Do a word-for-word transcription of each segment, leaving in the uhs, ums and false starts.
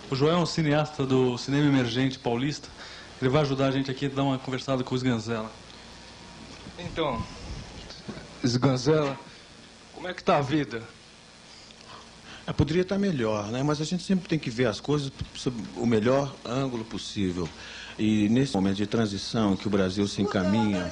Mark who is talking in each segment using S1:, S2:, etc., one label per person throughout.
S1: O Joel é um cineasta do cinema emergente paulista. Ele vai ajudar a gente aqui a dar uma conversada com o Sganzella.
S2: Então, Sganzella, como é que tá a vida?
S3: É, poderia estar melhor, né? Mas a gente sempre tem que ver as coisas sob o melhor ângulo possível. E nesse momento de transição que o Brasil se encaminha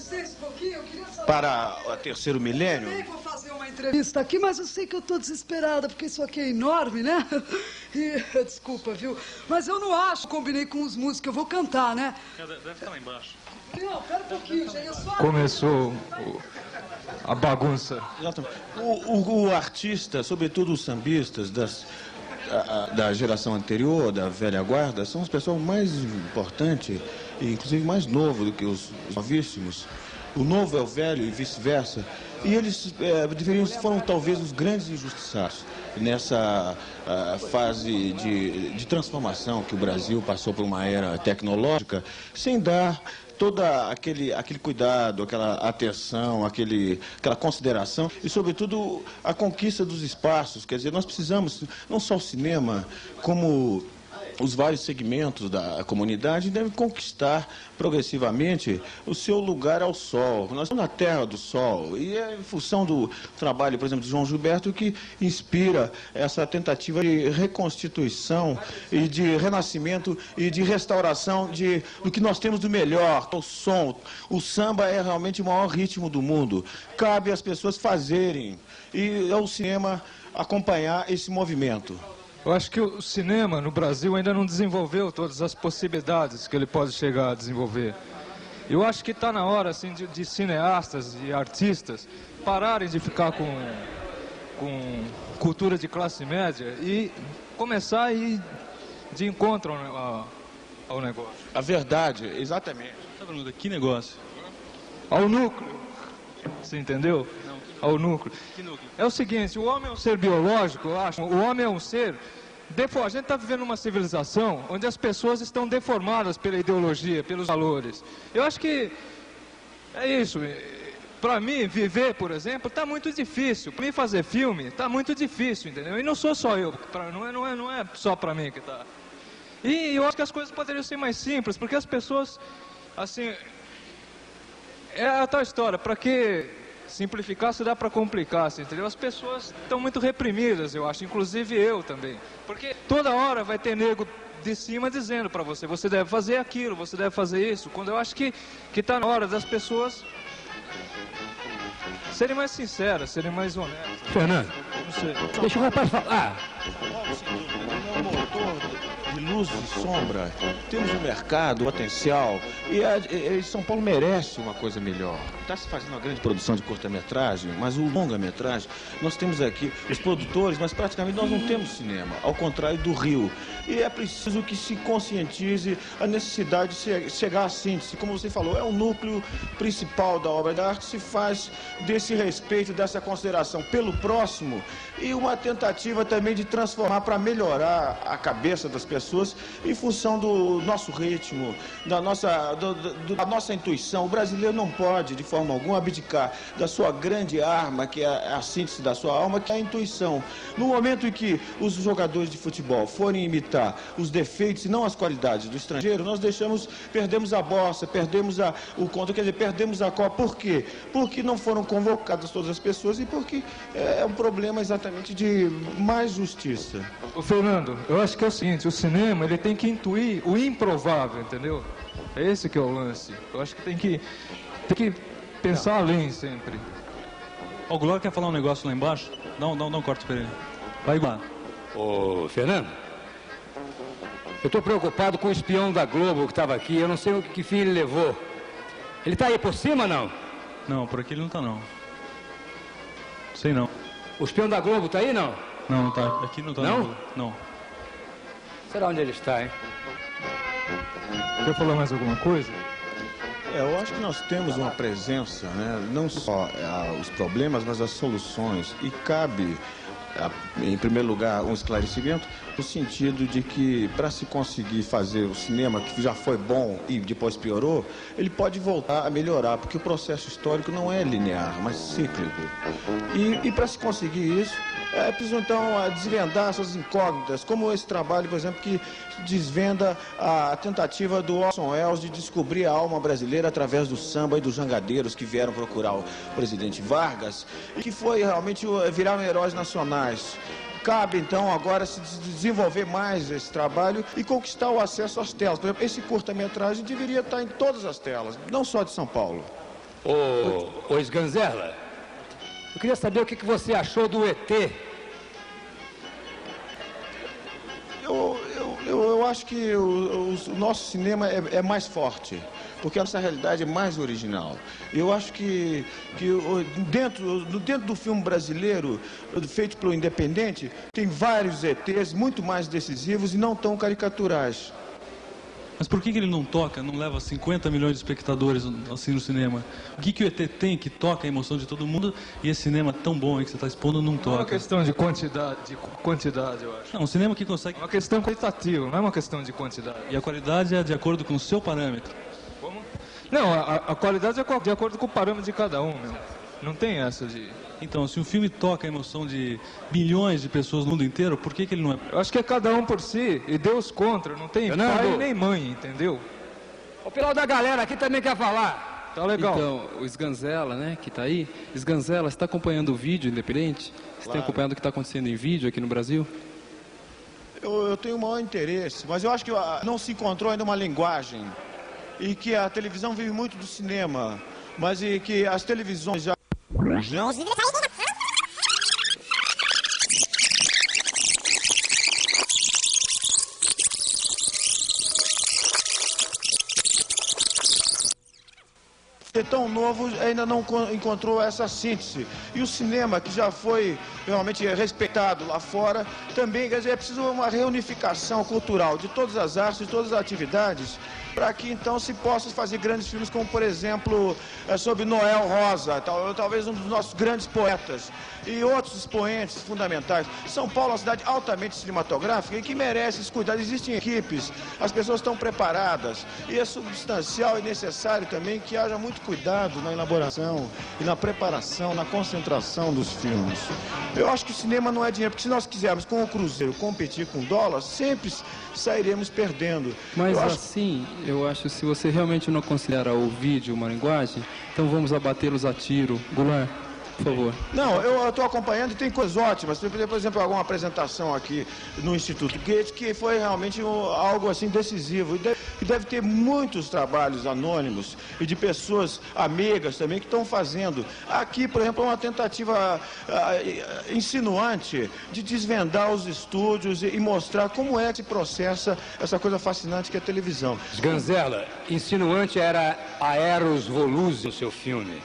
S3: para o terceiro milênio...
S4: Eu vou fazer uma entrevista aqui, mas eu sei que eu estou desesperada, porque isso aqui é enorme, né? E, desculpa, viu? Mas eu não acho, combinei com os músicos, eu vou cantar, né?
S1: Deve estar lá embaixo.
S4: Não, pera um pouquinho, gente. Eu só...
S2: Começou o, a bagunça.
S3: O, o, o artista, sobretudo os sambistas das, a, a, da geração anterior, da velha guarda, são as pessoas mais importantes, e inclusive mais novo do que os, os novíssimos. O novo é o velho e vice-versa. E eles é, deveriam, foram talvez os grandes injustiçados nessa uh, fase de, de transformação que o Brasil passou por uma era tecnológica, sem dar todo aquele, aquele cuidado, aquela atenção, aquele, aquela consideração e, sobretudo, a conquista dos espaços. Quer dizer, nós precisamos, não só o cinema, como os vários segmentos da comunidade devem conquistar progressivamente o seu lugar ao sol. Nós estamos na terra do sol e é em função do trabalho, por exemplo, de João Gilberto que inspira essa tentativa de reconstituição e de renascimento e de restauração de, do que nós temos do melhor, o som. O samba é realmente o maior ritmo do mundo. Cabe às pessoas fazerem e ao cinema acompanhar esse movimento.
S2: Eu acho que o cinema no Brasil ainda não desenvolveu todas as possibilidades que ele pode chegar a desenvolver. Eu acho que está na hora assim, de, de cineastas e artistas pararem de ficar com, com cultura de classe média e começar a ir de encontro ao, ao negócio.
S3: A verdade, exatamente.
S1: Que negócio?
S2: Ao núcleo. Você entendeu? Não. Ao núcleo.
S1: Que núcleo?
S2: É o seguinte, o homem é um ser biológico, eu acho. O homem é um ser... A gente está vivendo uma civilização onde as pessoas estão deformadas pela ideologia, pelos valores. Eu acho que é isso. Para mim, viver, por exemplo, está muito difícil. Para mim, fazer filme está muito difícil, entendeu? E não sou só eu. Pra, não, é, não, é, não é só para mim que está. E eu acho que as coisas poderiam ser mais simples, porque as pessoas, assim... É a tal história, para que... simplificar se dá para complicar, assim, entendeu? As pessoas estão muito reprimidas, eu acho, inclusive eu também. Porque toda hora vai ter nego de cima dizendo para você, você deve fazer aquilo, você deve fazer isso, quando eu acho que que está na hora das pessoas serem mais sinceras, serem mais honestas.
S5: Fernando,
S2: não sei.
S5: Deixa o rapaz falar.
S3: É um motor de luz e sombra. Temos um mercado, potencial, e, a, e São Paulo merece uma coisa melhor. Está se fazendo uma grande produção de curta-metragem, mas o longa-metragem, nós temos aqui os produtores, mas praticamente nós não temos cinema, ao contrário do Rio. E é preciso que se conscientize a necessidade de chegar à síntese. Como você falou, é o núcleo principal da obra de arte, se faz desse respeito, dessa consideração pelo próximo e uma tentativa também de transformar para melhorar a cabeça das pessoas em função do nosso ritmo, da nossa, do, do, da nossa intuição. O brasileiro não pode, de forma alguma, abdicar da sua grande arma, que é a síntese da sua alma, que é a intuição. No momento em que os jogadores de futebol forem imitar os defeitos e não as qualidades do estrangeiro, nós deixamos, perdemos a bossa, perdemos a, o conto, quer dizer, perdemos a Copa. Por quê? Porque não foram convocadas todas as pessoas e porque é um problema exatamente de mais justiça.
S2: Ô, Fernando, eu acho que é o seguinte, o cinema ele tem que intuir o improvável, entendeu? É esse que é o lance. Eu acho que tem que, tem que pensar além sempre.
S1: O Glória quer falar um negócio lá embaixo? Dá um, dá um, dá um corte pra ele. Vai lá.
S5: Ô, Fernando, eu estou preocupado com o espião da Globo que estava aqui. Eu não sei o que, que fim ele levou. Ele está aí por cima, não?
S1: Não, por aqui ele não está, não. Sei não.
S5: O espião da Globo está aí, não?
S1: Não, não está. Aqui não está.
S5: Não?
S1: Não.
S5: Será onde ele está, hein?
S2: Quer falar mais alguma coisa?
S3: É, eu acho que nós temos uma presença, né, não só é, os problemas, mas as soluções. E cabe, é, em primeiro lugar, um esclarecimento no sentido de que, para se conseguir fazer o cinema que já foi bom e depois piorou, ele pode voltar a melhorar, porque o processo histórico não é linear, mas cíclico. E, e para se conseguir isso, É preciso, então, desvendar essas incógnitas, como esse trabalho, por exemplo, que desvenda a tentativa do Orson Welles de descobrir a alma brasileira através do samba e dos jangadeiros que vieram procurar o presidente Vargas, e que foi realmente viraram heróis nacionais. Cabe, então, agora se desenvolver mais esse trabalho e conquistar o acesso às telas. Por exemplo, esse curta-metragem deveria estar em todas as telas, não só de São Paulo.
S5: Ô, ô Sganzerla, eu queria saber o que que você achou do E T.
S3: Eu, eu, eu, eu acho que o, o nosso cinema é, é mais forte, porque a nossa realidade é mais original. Eu acho que, que dentro, dentro do filme brasileiro, feito pelo Independente, tem vários E Tês muito mais decisivos e não tão caricaturais.
S1: Mas por que que ele não toca, não leva cinquenta milhões de espectadores assim no cinema? O que que o E T tem que toca a emoção de todo mundo e esse cinema tão bom aí que você está expondo não toca?
S2: Não é uma questão de quantidade, de quantidade, eu acho.
S1: Não, um cinema que consegue...
S2: É uma questão qualitativa, não é uma questão de quantidade.
S1: E a qualidade é de acordo com o seu parâmetro.
S2: Como? Não, a, a qualidade é de acordo com o parâmetro de cada um, meu. Não tem essa de...
S1: Então, se um filme toca a emoção de bilhões de pessoas no mundo inteiro, por que que ele não é...
S2: Eu acho que é cada um por si e Deus contra, não tem
S5: Fernando.
S2: pai nem mãe, entendeu?
S5: O pessoal da galera aqui também quer falar.
S2: Tá legal.
S6: Então, o Sganzerla, né, que está aí. Sganzerla, você está acompanhando o vídeo independente? Você
S3: Claro.
S6: tem acompanhado o que está acontecendo em vídeo aqui no Brasil?
S3: Eu, eu tenho o maior interesse, mas eu acho que ah, não se encontrou ainda uma linguagem e que a televisão vive muito do cinema, mas e que as televisões já... É tão novo, ainda não encontrou essa síntese. E o cinema, que já foi realmente respeitado lá fora, também, quer dizer, é preciso uma reunificação cultural de todas as artes, de todas as atividades, para que então se possa fazer grandes filmes, como por exemplo, é, sobre Noel Rosa, tal, talvez um dos nossos grandes poetas, e outros expoentes fundamentais. São Paulo é uma cidade altamente cinematográfica e que merece esse cuidado. Existem equipes, as pessoas estão preparadas, e é substancial e necessário também que haja muito cuidado na elaboração e na preparação, na concentração dos filmes. Eu acho que o cinema não é dinheiro, porque se nós quisermos com o Cruzeiro competir com o dólar, sempre sairemos perdendo.
S6: Mas
S3: Eu acho...
S6: assim, eu acho que se você realmente não considera o vídeo uma linguagem, então vamos abatê-los a tiro. Goulart, por favor.
S3: Não, eu estou acompanhando e tem coisas ótimas. Por exemplo, alguma apresentação aqui no Instituto Goethe que foi realmente um, algo assim decisivo. E deve, deve ter muitos trabalhos anônimos e de pessoas amigas também que estão fazendo. Aqui, por exemplo, é uma tentativa uh, insinuante de desvendar os estúdios e, e mostrar como é que se processa essa coisa fascinante que é a televisão.
S5: Sganzerla, insinuante era a Eros Volusi no seu filme.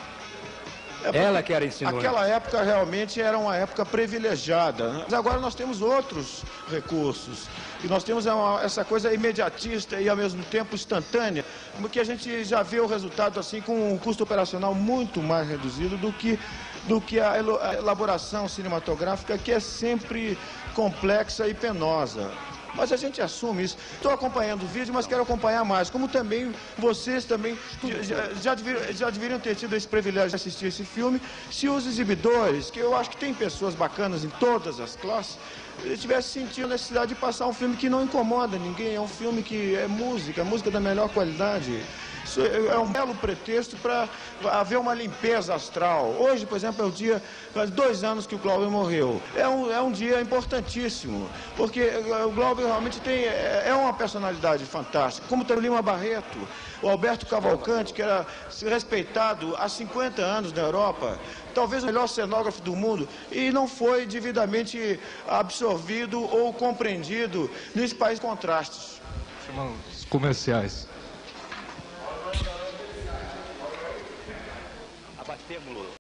S3: É
S5: Ela que era insinuante.
S3: Aquela época realmente era uma época privilegiada, né? Mas agora nós temos outros recursos. E nós temos uma, essa coisa imediatista e ao mesmo tempo instantânea, que a gente já vê o resultado assim com um custo operacional muito mais reduzido do que, do que a elaboração cinematográfica, que é sempre complexa e penosa. Mas a gente assume isso. Estou acompanhando o vídeo, mas quero acompanhar mais. Como também vocês também já, já, deveriam, já deveriam ter tido esse privilégio de assistir esse filme, se os exibidores, que eu acho que tem pessoas bacanas em todas as classes, tivessem sentido a necessidade de passar um filme que não incomoda ninguém, é um filme que é música, música da melhor qualidade. Isso é um belo pretexto para haver uma limpeza astral. Hoje, por exemplo, é o dia, faz dois anos que o Glauber morreu. É um, é um dia importantíssimo, porque o Glauber realmente tem, é uma personalidade fantástica, como tem o Lima Barreto, o Alberto Cavalcante, que era respeitado há cinquenta anos na Europa, talvez o melhor cenógrafo do mundo, e não foi devidamente absorvido ou compreendido nesse país de contrastes.
S2: Chamam os comerciais.
S5: Abatemos-lo.